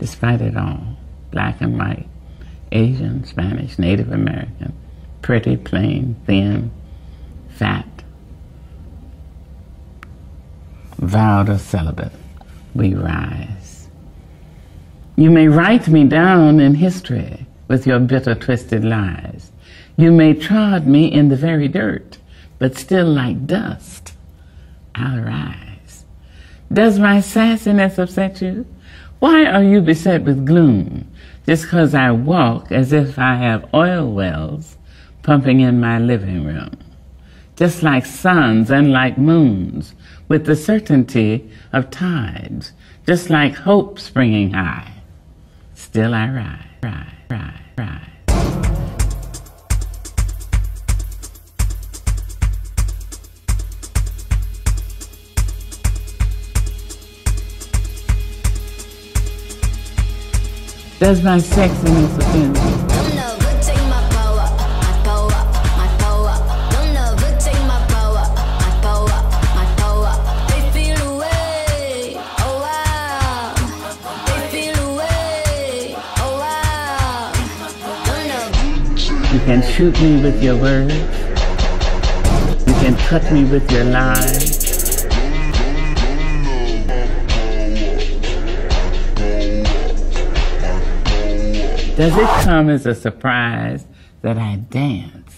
despite it all, black and white, Asian, Spanish, Native American, pretty, plain, thin, fat, vowed or celibate, we rise. You may write me down in history with your bitter, twisted lies. You may trod me in the very dirt, but still like dust, I'll rise. Does my sassiness upset you? Why are you beset with gloom just 'cause I walk as if I have oil wells pumping in my living room? Just like suns and like moons, with the certainty of tides, just like hope springing high, still I rise. Does my sexiness offend you? You can shoot me with your words. You can cut me with your lies. Does it come as a surprise that I dance